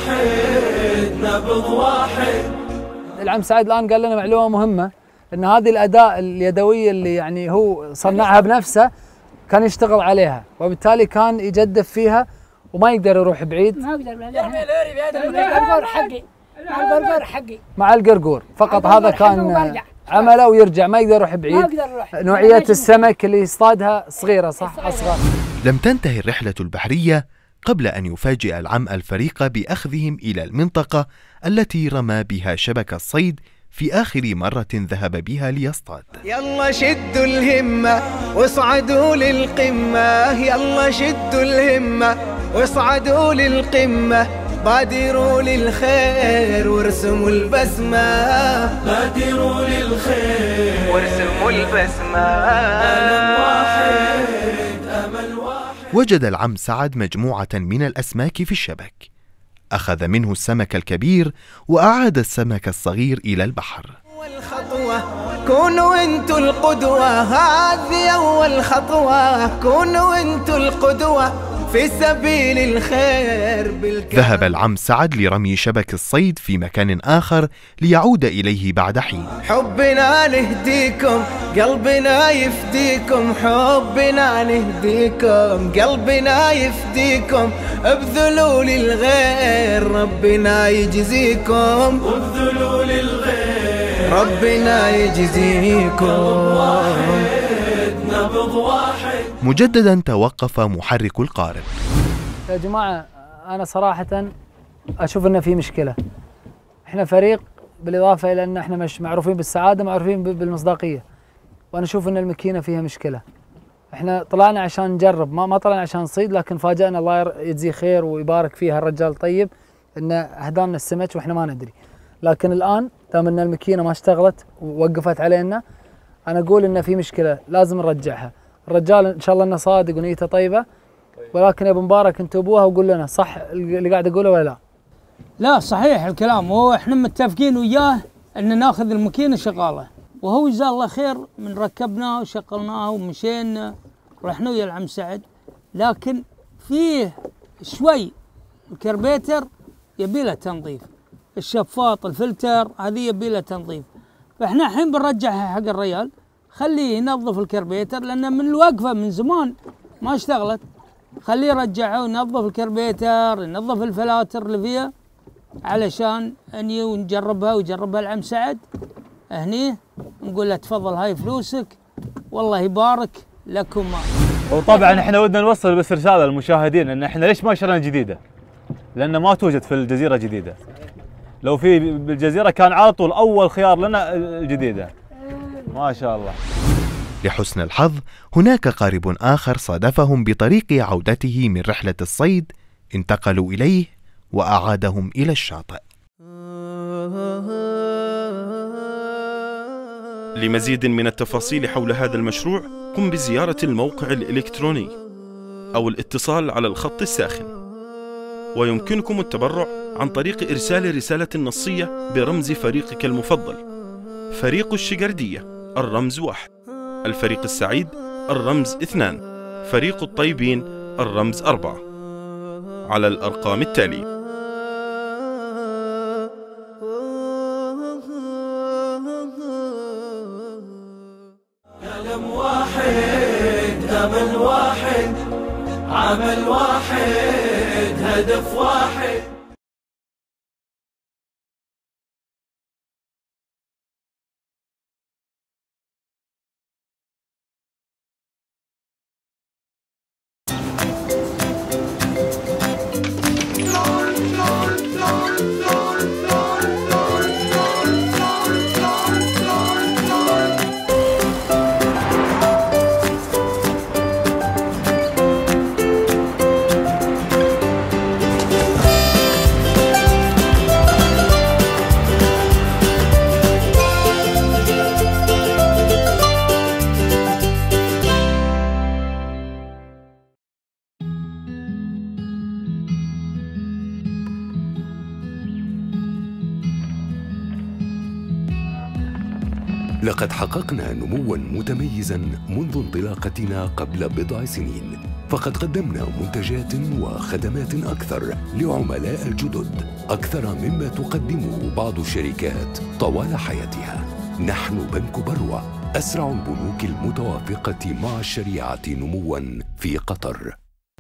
S2: واحد نبض واحد.
S6: العم سعد الآن قال لنا معلومة مهمة، أن هذه الأداة اليدوية اللي يعني هو صنعها بنفسه كان يشتغل عليها، وبالتالي كان يجدف فيها وما يقدر يروح بعيد.
S12: ما اقدر يرمي لوري بيد القرقور حقي مع القرقور حقي
S6: مع القرقور فقط، هذا كان عمله ويرجع، ما يقدر يروح بعيد. نوعية السمك اللي يصطادها صغيرة صح أصغر.
S4: لم تنتهي الرحلة البحرية قبل أن يفاجئ العم الفريق بأخذهم إلى المنطقة التي رمى بها شبك الصيد في آخر مرة ذهب بها ليصطاد.
S3: يلا شدوا الهمة واصعدوا للقمة. يلا شدوا الهمة واصعدوا للقمة. بادروا للخير وارسموا البسمة.
S2: بادروا للخير
S3: وارسموا البسمة.
S2: أمل واحد أمل واحد.
S4: وجد العم سعد مجموعة من الأسماك في الشبك، أخذ منه السمك الكبير وأعاد السمك الصغير إلى البحر.
S3: أول خطوة كونوا انتوا القدوة. هذه أول خطوة كونوا انتوا القدوة في سبيل الخير بالكرم.
S4: ذهب العم سعد لرمي شبك الصيد في مكان آخر ليعود إليه بعد حين.
S3: حبنا نهديكم قلبنا يفديكم. حبنا نهديكم قلبنا يفديكم. ابذلوا للغير ربنا يجزيكم.
S2: ابذلوا للغير
S3: ربنا يجزيكم.
S2: نبض واحد.
S4: مجددا توقف محرك القارب.
S6: يا جماعة أنا صراحة أشوف أن في مشكلة. إحنا فريق بالإضافة إلى أن إحنا مش معروفين بالسعادة، معروفين بالمصداقية، وأنا أشوف أن الماكينة فيها مشكلة. إحنا طلعنا عشان نجرب، ما ما طلعنا عشان نصيد، لكن فاجأنا الله يجزيه خير ويبارك فيها الرجال الطيب إنه أهدانا السمك وإحنا ما ندري. لكن الآن دام أن الماكينة ما اشتغلت ووقفت علينا، أنا أقول إن في مشكلة لازم نرجعها. الرجال إن شاء الله إنه صادق ونيته طيبة، ولكن يا أبو مبارك أنت أبوها وقول لنا صح اللي قاعد أقوله ولا لا؟
S14: لا صحيح الكلام، هو إحنا متفقين وياه أن ناخذ الماكينة شغالة، وهو جزاه الله خير من ركبناه وشغلناه ومشينا ورحنا ويا العم سعد، لكن فيه شوي الكربيتر يبي له تنظيف. الشفاط الفلتر هذه يبي له تنظيف. فاحنا الحين بنرجعها حق الريال، خليه ينظف الكربيتر لأن من الوقفة من زمان ما اشتغلت، خليه يرجعه وينظف الكربيتر، ينظف الفلاتر اللي فيها علشان اني ونجربها ويجربها العم سعد هني، نقول له تفضل هاي فلوسك والله يبارك لكما.
S15: وطبعا احنا ودنا نوصل بس رساله للمشاهدين ان احنا ليش ما شرينا جديده؟ لان ما توجد في الجزيره جديده. لو في بالجزيره كان على طول اول خيار لنا الجديده. ما شاء الله.
S4: لحسن الحظ هناك قارب آخر صادفهم بطريق عودته من رحلة الصيد، انتقلوا إليه وأعادهم إلى الشاطئ.
S9: لمزيد من التفاصيل حول هذا المشروع قم بزيارة الموقع الإلكتروني أو الاتصال على الخط الساخن، ويمكنكم التبرع عن طريق إرسال رسالة نصية برمز فريقك المفضل. فريق الشقردية الرمز واحد، الفريق السعيد الرمز اثنان، فريق الطيبين الرمز أربعة، على الأرقام التالية:
S2: كلام واحد، أمل واحد، عمل واحد، هدف واحد.
S1: لقد حققنا نمواً متميزاً منذ انطلاقتنا قبل بضع سنين، فقد قدمنا منتجات وخدمات أكثر لعملاء الجدد، أكثر مما تقدمه بعض الشركات طوال حياتها. نحن بنك بروة، أسرع البنوك المتوافقة مع الشريعة نمواً في قطر.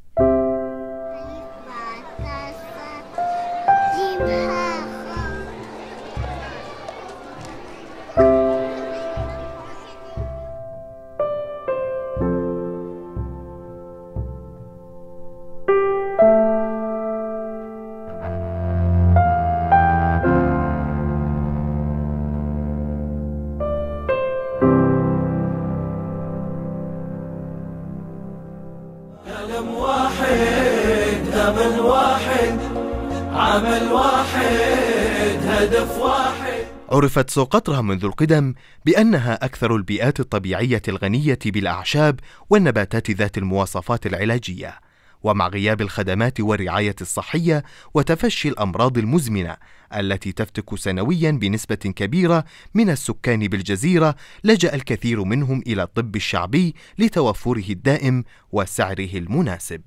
S2: كلام واحد، أمل واحد، عمل واحد، هدف واحد.
S4: عرفت سقطرى منذ القدم بأنها أكثر البيئات الطبيعية الغنية بالأعشاب والنباتات ذات المواصفات العلاجية، ومع غياب الخدمات والرعاية الصحية وتفشي الأمراض المزمنة التي تفتك سنويا بنسبة كبيرة من السكان بالجزيرة، لجأ الكثير منهم إلى الطب الشعبي لتوفره الدائم وسعره المناسب.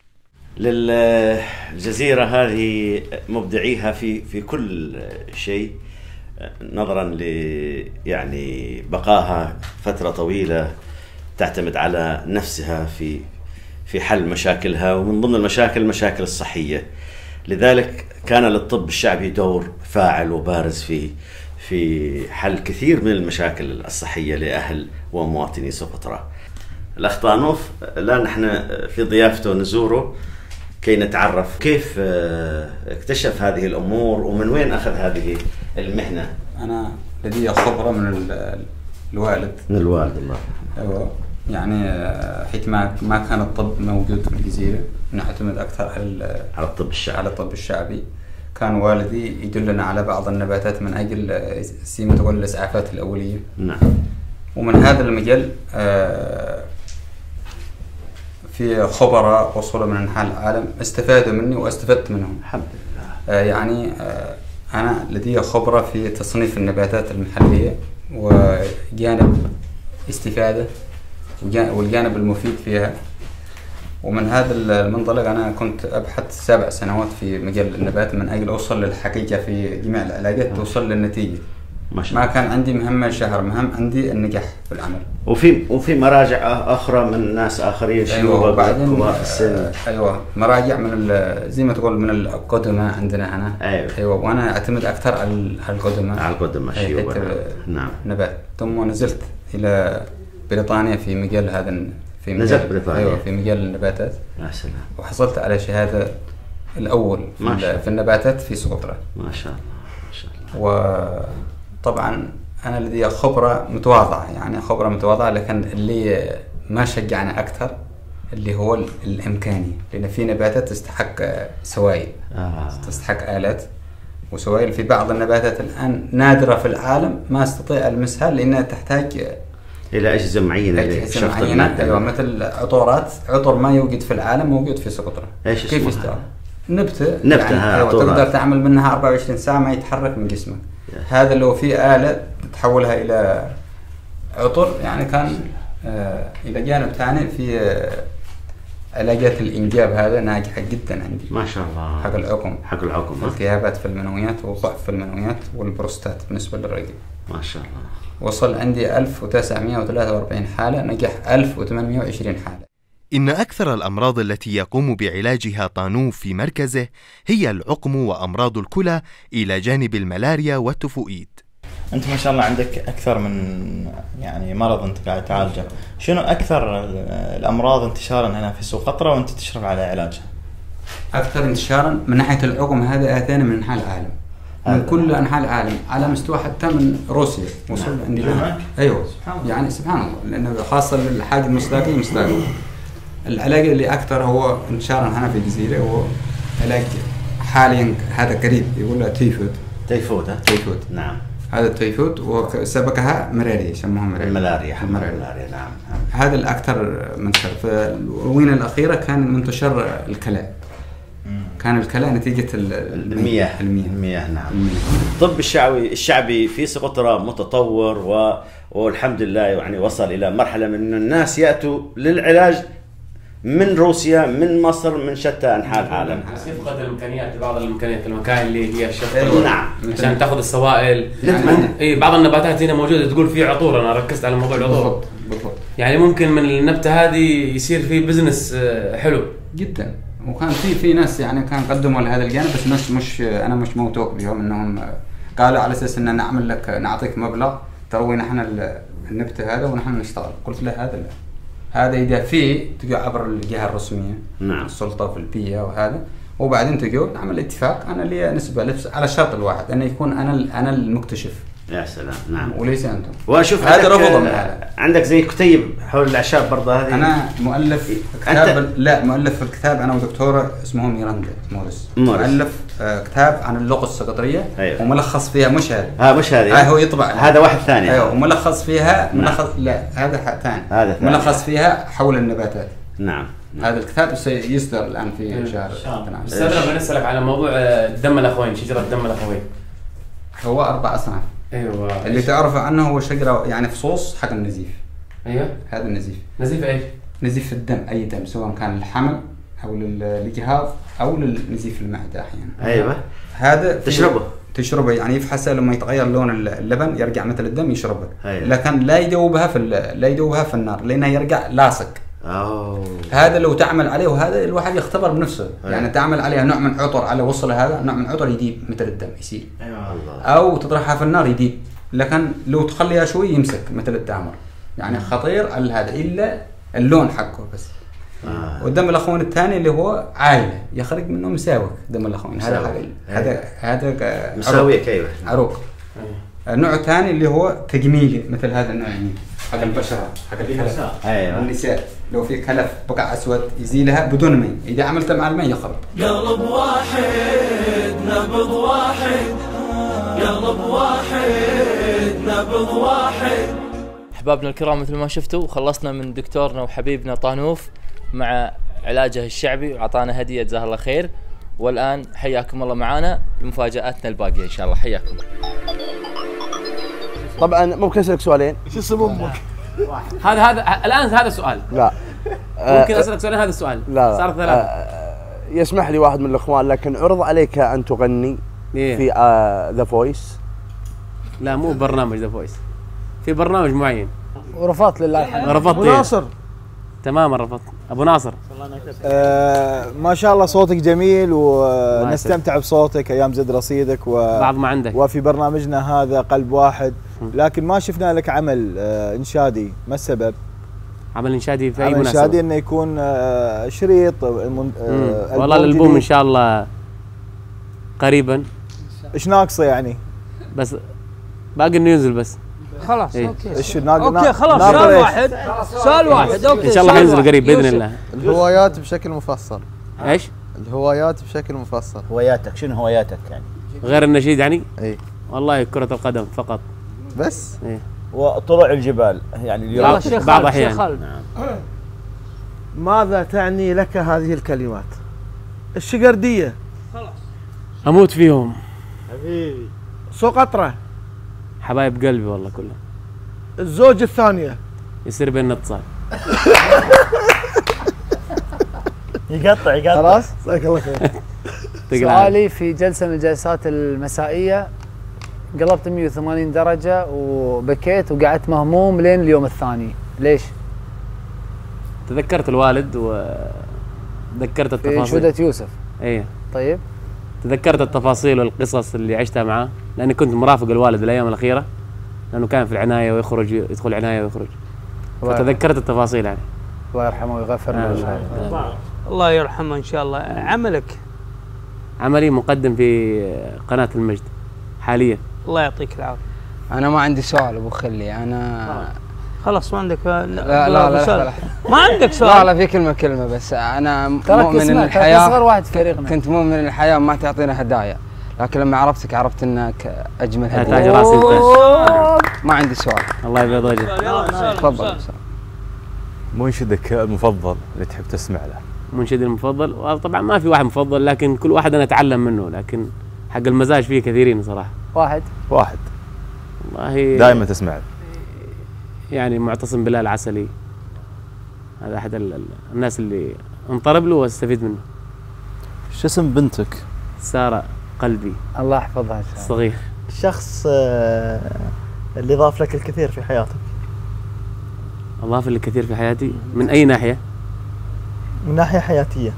S16: للجزيرة هذه مبدعيها في في كل شيء، نظرا ل يعني بقاها فترة طويلة تعتمد على نفسها في في حل مشاكلها، ومن ضمن المشاكل المشاكل الصحية. لذلك كان للطب الشعبي دور فاعل وبارز في في حل كثير من المشاكل الصحية لأهل ومواطني سقطرى. الأخ طانوف الآن نحن في ضيافته نزوره كي نتعرف كيف اكتشف هذه الأمور ومن وين أخذ هذه المهنة.
S17: أنا لدي خبرة من الوالد.
S16: من الوالد الله.
S17: أيوة، يعني حيث ما ما كان الطب موجود في الجزيرة، نعتمد أكثر على
S16: على الطب الشعبي.
S17: على الطب الشعبي. كان والدي يدلنا على بعض النباتات من أجل سيما تقول الإسعافات الأولية.
S16: نعم.
S17: ومن هذا المجال في خبراء وصولوا من أنحاء العالم استفادوا مني واستفدت منهم.
S16: الحمد لله.
S17: يعني أنا لدي خبرة في تصنيف النباتات المحلية وجانب استفادة والجانب المفيد فيها. ومن هذا المنطلق أنا كنت أبحث سبع سنوات في مجال النبات من أجل أوصل للحقيقة في جميع العلاجات توصل للنتيجة. ما, ما كان عندي مهمة شهر، مهم عندي النجاح في العمل.
S16: وفي وفي مراجع أخرى من ناس آخرين.
S17: أيوة وبعدين آه أيوة مراجع من زي ما تقول من القدماء عندنا هنا.
S16: أيوة.
S17: أيوة وأنا أعتمد أكثر على القدماء.
S16: على القدماء شيوخ.
S17: نعم. نبات. ثم نزلت إلى بريطانيا في مجال هذا في مجال
S16: نزلت بريطانيا.
S17: أيوة في مجال النباتات.
S16: يا سلام.
S17: وحصلت على شهادة الأول في, في النباتات في سقطرى.
S16: ما شاء الله ما شاء الله.
S17: وطبعا أنا لدي خبرة متواضعة، يعني خبرة متواضعة، لكن اللي ما شجعني أكثر اللي هو الإمكاني، لأن في نباتات تستحق سوائل. آه. تستحق آلات وسوائل. في بعض النباتات الآن نادرة في العالم ما استطيع ألمسها لأنها تحتاج
S16: إلى أجهزة معينة.
S17: أجهزة معينة أيوة، مثل عطورات، عطر ما يوجد في العالم موجود في سقطرى.
S16: إيش
S17: كيف يستوعب؟ نبتة.
S16: نبتة
S17: يعني أيوة تقدر تعمل منها أربعة وعشرين ساعة ما يتحرك من جسمك. هذا لو في آلة تحولها إلى عطر يعني كان آه إلى جانب ثاني في آه علاجات الإنجاب هذا ناجحة جدا عندي.
S16: ما شاء الله.
S17: حق العقم.
S16: حق العقم.
S17: التهابات في المنويات وضعف في المنويات والبروستات بالنسبة للرجل.
S16: ما شاء الله.
S17: وصل عندي ألف وتسعمائة وثلاثة وأربعين حالة، نجح ألف وثمانمائة وعشرين حالة.
S4: إن أكثر الأمراض التي يقوم بعلاجها طانوف في مركزه هي العقم وأمراض الكلى إلى جانب الملاريا والتفوئيد.
S18: أنت ما شاء الله عندك أكثر من يعني مرض أنت قاعد تعالجه، شنو أكثر الأمراض انتشارا هنا في سقطرى وأنت تشرف على علاجها؟
S17: أكثر انتشارا من ناحية العقم هذا آتانا من أنحاء العالم، من كل أنحاء العالم، على مستوى حتى من روسيا وصل عندي. أيوه سبحان يعني سبحان الله، لأنه خاصة الحاجة المصداقية مصداقية. العلاج اللي أكثر هو انتشارا هنا في الجزيرة هو علاج حاليا هذا قريب يقول له تيفود.
S16: تيفود ها؟
S17: تيفود
S16: نعم.
S17: هذا التيفود وسبقها ملاريا يسموها ملاريا.
S16: الملاريا الملاريا نعم.
S17: هذا الأكثر منتشر. في الآونة الأخيرة كان منتشر الكلى. كان الكلى نتيجة
S16: المياه. المياه. المياه نعم. الطب الشعبي الشعبي في سقطرى متطور و والحمد لله يعني وصل إلى مرحلة من أن الناس يأتوا للعلاج من روسيا من مصر من شتى أنحاء العالم.
S10: بس يفقد الإمكانيات بعض الإمكانيات المكان اللي هي الشفط.
S16: نعم.
S10: عشان تأخذ السوائل. يعني إيه بعض النباتات هنا موجودة تقول في عطور، أنا ركزت على موضوع العطور. بالضبط. يعني ممكن من النبتة هذه يصير في بزنس حلو.
S17: جدا. وكان في في ناس يعني كان قدموا لهذا الجانب بس مش مش أنا مش موثوق بهم إنهم قالوا على أساس إن نعمل لك نعطيك مبلغ تروي نحن النبتة هذا ونحن نشتغل. قلت له هذا لا. هذا إذا في تجي عبر الجهة الرسمية.
S16: نعم.
S17: السلطة في البيئة وهذا، وبعدين تجي نعمل اتفاق. أنا لي نسبة لبس على شرط الواحد أن يكون أنا أنا المكتشف.
S16: يا سلام نعم.
S17: وليس أنتم.
S16: وأشوف
S17: هذا رفض من هذا.
S16: عندك زي كتيب حول الأعشاب برضه هذه.
S17: أنا مؤلف كتاب. لا مؤلف في الكتاب أنا ودكتورة اسمه ميراندا موريس. مؤلف آه كتاب عن اللغة السقطرية.
S16: أيوه.
S17: وملخص فيها مش هذا.
S16: ها مش هذه.
S17: آه هو يطبع.
S16: هذا واحد ثاني.
S17: أيوه وملخص فيها ملخص لا هذا ثاني.
S16: هذا ثاني.
S17: ملخص فيها حول النباتات.
S16: نعم.
S17: هذا الكتاب سيصدر الآن في شهر.
S10: أستاذ بنسألك على موضوع دم الأخوين، شجرة دم الأخوين.
S17: هو أربع أصناف.
S10: ايوه.
S17: اللي تعرف عنه هو شجره يعني فصوص حق النزيف.
S10: ايوه.
S17: هذا النزيف.
S10: نزيف ايش؟
S17: نزيف الدم، اي دم سواء كان للحمل او للجهاز او للنزيف المعده احيانا.
S16: ايوه.
S17: هذا
S16: تشربه.
S17: تشربه يعني يفحصه لما يتغير لون اللبن يرجع مثل الدم يشربه.
S16: أيوة.
S17: لكن لا يذوبها في لا يذوبها في النار لانه يرجع لاصق.
S16: أوه.
S17: هذا لو تعمل عليه وهذا الواحد يختبر بنفسه. أيوة. يعني تعمل عليها نوع من عطر على وصل هذا نوع من عطر يديب مثل الدم يصير.
S16: أيوة الله.
S17: او تطرحها في النار يديب، لكن لو تخليها شوي يمسك مثل التامر. يعني خطير على هذا الا اللون حقه بس. آه. والدم الاخوين الثاني اللي هو عائله يخرج منه مساوك. دم الاخوين هذا هذا هذا
S16: مساويك. ايوه
S17: عروق. أيوة. النوع الثاني اللي هو تجميلي مثل هذا النوع يعني حق البشره حق الكلف.
S16: ايوه
S17: النساء لو في كلف بقع اسود يزيلها بدون مي، اذا عملته مع المي يخرب.
S2: قلب واحد نبض واحد، قلب واحد نبض واحد.
S8: احبابنا الكرام مثل ما شفتوا خلصنا من دكتورنا وحبيبنا طانوف مع علاجه الشعبي وعطانا هديه جزاه الله خير. والان حياكم الله معانا لمفاجاتنا الباقيه ان شاء الله. حياكم.
S11: طبعا ممكن اسالك سؤالين.
S10: شو اسم امك؟ هذا هذا الان هذا سؤال.
S11: لا
S10: ممكن اسالك سؤال هذا السؤال؟
S19: لا
S10: صار ثلاثة.
S19: آه يسمح لي واحد من الاخوان، لكن عرض عليك ان تغني
S10: إيه؟
S19: في ذا فويس.
S10: لا مو برنامج ذا فويس، في برنامج معين.
S6: ورفضت لله الحمد.
S10: رفضت.
S7: ابو ناصر
S10: تماما رفضت. ابو ناصر
S7: آه ما شاء الله صوتك جميل ونستمتع بصوتك ايام زد رصيدك و...
S10: بعض ما عندك.
S7: وفي برنامجنا هذا قلب واحد، لكن ما شفنا لك عمل آه انشادي، ما السبب؟
S10: عمل انشادي في اي
S7: عمل
S10: مناسبة؟
S7: انشادي انه يكون آه شريط من
S10: آه والله الالبوم ان شاء الله قريبا.
S7: ايش ناقصه يعني؟
S10: بس باقي انه ينزل بس.
S14: خلاص
S10: إيه؟
S14: اوكي
S7: ايش ناقص؟
S14: اوكي خلاص سؤال واحد سؤال واحد اوكي
S10: ان شاء الله حينزل قريب باذن الله.
S20: الهوايات بشكل مفصل.
S10: ايش؟
S20: الهوايات بشكل مفصل.
S18: هواياتك شنو هواياتك يعني؟
S10: غير النشيد يعني؟
S20: اي
S10: والله كرة القدم فقط.
S20: بس؟
S10: ايه
S18: وطلوع الجبال يعني اليوم
S10: بعض الاحيان.
S18: نعم.
S3: ماذا تعني لك هذه الكلمات؟ الشقردية.
S10: اموت فيهم.
S3: حبيبي. سقطرة.
S10: حبايب قلبي والله كلهم.
S3: الزوجة الثانية.
S10: يصير بيننا اتصال.
S18: يقطع يقطع.
S3: خلاص؟ جزاك الله خير.
S6: سؤالي في جلسة من الجلسات المسائية قلبت مئة وثمانين درجة وبكيت وقعدت مهموم لين اليوم الثاني، ليش؟
S10: تذكرت الوالد وذكرت التفاصيل.
S6: في شهودة يوسف.
S10: ايه
S6: طيب.
S10: تذكرت التفاصيل والقصص اللي عشتها معاه، لاني كنت مرافق الوالد الايام الاخيره، لانه كان في العنايه ويخرج يدخل عنايه ويخرج. فتذكرت التفاصيل يعني.
S6: الله يرحمه ويغفر له ان شاء الله.
S14: الله يرحمه ان شاء الله. عملك؟
S10: عملي مقدم في قناه المجد حاليا.
S14: الله يعطيك العافيه.
S13: انا ما عندي سؤال ابو خلي، انا
S14: خلاص ما عندك. لا
S13: لا لا, لا, لا, لا.
S14: ما عندك سؤال.
S13: لا لا في كلمه كلمه بس. انا مؤمن ان الحياه
S6: اصغر واحد في فريقنا.
S13: كنت مؤمن ان الحياه ما تعطينا هدايا، لكن لما عرفتك عرفت انك اجمل هديه.
S10: تاج راسي.
S13: ما عندي سؤال.
S10: الله يبيض وجهك.
S13: تفضل.
S15: منشدك المفضل اللي تحب تسمع له؟
S10: منشدي المفضل طبعا ما في واحد مفضل، لكن كل واحد انا اتعلم منه، لكن حق المزاج فيه كثيرين صراحه.
S6: واحد
S15: واحد
S10: والله
S15: دائما تسمع له.
S10: يعني معتصم بالله العسلي، هذا احد الناس اللي انطرب له واستفيد منه.
S18: شو اسم بنتك؟
S10: سارة قلبي.
S6: الله يحفظها.
S10: الصغير.
S18: الشخص اللي ضاف لك الكثير في حياتك؟
S10: أضاف لي الكثير في حياتي من أي ناحية؟
S18: من ناحية حياتية.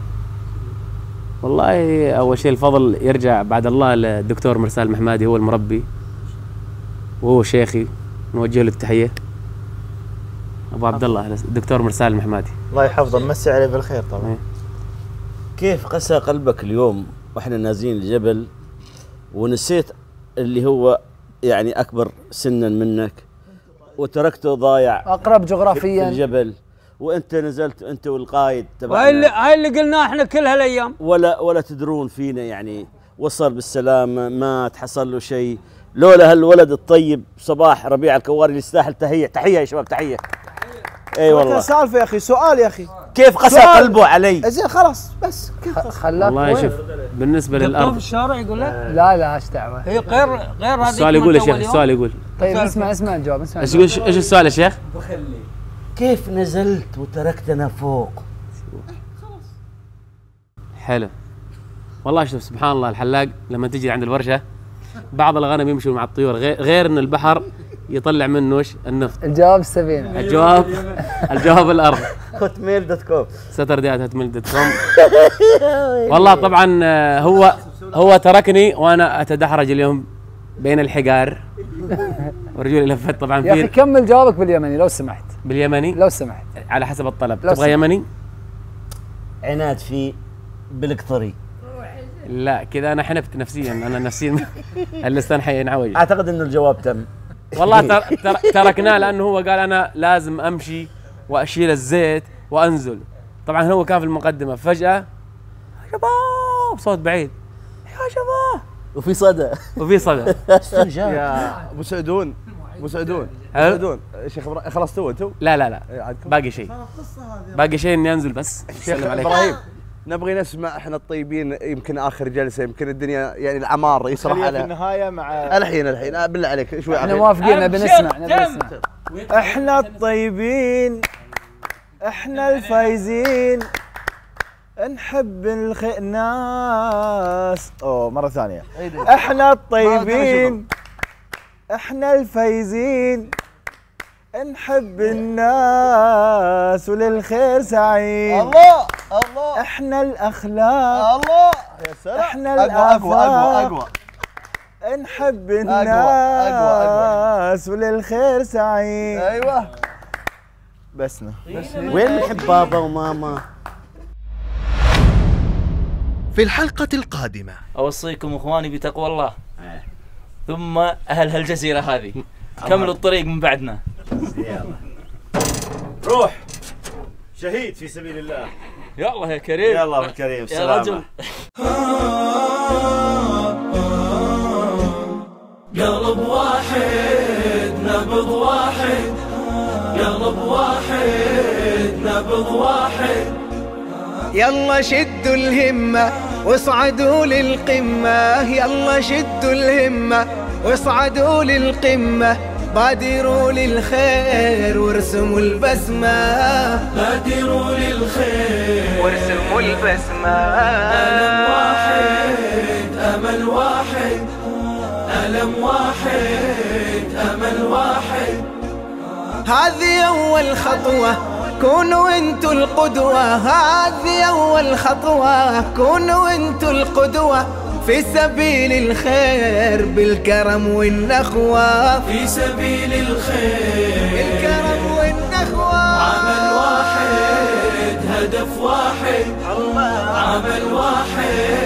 S10: والله أول شيء الفضل يرجع بعد الله للدكتور مرسال المحمادي، هو المربي وهو شيخي، نوجه له التحية. أبو عبد الله الدكتور مرسال المحمادي
S18: الله يحفظه، مسي عليه بالخير طبعا.
S16: كيف قسى قلبك اليوم واحنا نازلين الجبل ونسيت اللي هو يعني أكبر سنا منك وتركته ضايع
S6: أقرب جغرافيا
S16: في الجبل، وانت نزلت انت والقائد تبعنا،
S14: هاي اللي هاي اللي قلناه احنا كل هالايام،
S16: ولا ولا تدرون فينا يعني وصل بالسلامه، ما حصل له شيء لولا هالولد الطيب صباح ربيع الكواري اللي يستاهل تحيه. تحيه يا شباب، تحيه. اي والله
S3: سالفه يا اخي، سؤال يا اخي،
S16: كيف قسى قلبه علي؟
S3: زين خلاص بس كيف
S6: خلاك
S10: والله شوف بالنسبه للارض
S14: في الشارع يقول لك
S6: لا لا ايش دعوه،
S14: هي غير غير هذه.
S10: السؤال يقول يا شيخ، السؤال يقول.
S6: طيب اسمع اسمع الجواب، اسمع
S10: ايش يقول؟ ايش السؤال يا شيخ؟
S16: كيف نزلت وتركتنا فوق؟
S10: حلو والله. شوف سبحان الله، الحلاق لما تجي عند الورشه بعض الغنم يمشوا مع الطيور، غير, غير ان البحر يطلع منه ايش؟ النفط.
S6: الجواب السفينه.
S10: الجواب الجواب الارض.
S16: هوتميل دوت كوم
S10: سترديات هوتميل دوت كوم. والله طبعا هو هو تركني وانا اتدحرج اليوم بين الحجار ورجولي لفت طبعا.
S6: يا اخي كمل جوابك باليمني لو سمحت.
S10: باليمني
S6: لو سمحت
S10: على حسب الطلب. تبغى يمني؟
S16: عناد في بالقطري.
S10: لا كذا انا حنفت نفسيا، انا نفسيا اللسان حينعوج.
S16: اعتقد انه الجواب تم.
S10: والله تر تر تركناه لانه هو قال انا لازم امشي واشيل الزيت وانزل. طبعا هو كان في المقدمه، فجاه يا شباب صوت بعيد يا شباب
S16: وفي صدى
S10: وفي صدى.
S16: استنجاب
S19: يا ابو سعدون، ابو سعدون ابو سعدون شيخ خلصتوا انتم؟
S10: لا لا لا باقي شيء، باقي شيء اني انزل بس.
S19: شيخ ابراهيم نبغي نسمع احنا الطيبين، يمكن اخر جلسه، يمكن الدنيا يعني العمار يصرح على
S7: في النهايه مع
S19: الحين الحين بالله عليك شوي.
S6: احنا موافقين، نبي نسمع نبي نسمع.
S3: احنا الطيبين
S7: احنا الفايزين نحب الناس. اوه مرة ثانية. احنا الطيبين احنا الفايزين نحب الناس وللخير سعيد.
S19: الله الله.
S7: احنا الاخلاق
S19: الله يا سلام.
S7: احنا
S19: اقوى
S7: الافاق
S19: اقوى اقوى
S7: نحب الناس وللخير سعيد.
S19: ايوه
S7: بسنا.
S21: وين نحب بابا وماما؟
S4: في الحلقة القادمة
S8: أوصيكم إخواني بتقوى الله ثم أهل هالجزيرة هذه كملوا الطريق من بعدنا.
S16: روح شهيد في سبيل الله.
S8: يلا يا كريم.
S16: يلا يا كريم.
S8: يا رجل.
S2: قلب واحد نبض واحد، قلب واحد نبض واحد.
S3: يلا شدوا الهمة واصعدوا للقمة، يلا شدوا الهمة واصعدوا للقمة، بادروا للخير وارسموا البسمة،
S2: بادروا للخير
S3: وارسموا البسمة.
S2: ألم واحد أمل واحد، ألم واحد أمل واحد.
S3: هذه أول خطوة كونوا انتوا القدوة، هذه أول خطوة كونوا انتوا القدوة، في سبيل الخير بالكرم والنخوة،
S2: في سبيل الخير
S3: بالكرم والنخوة.
S2: عمل واحد هدف واحد، عمل واحد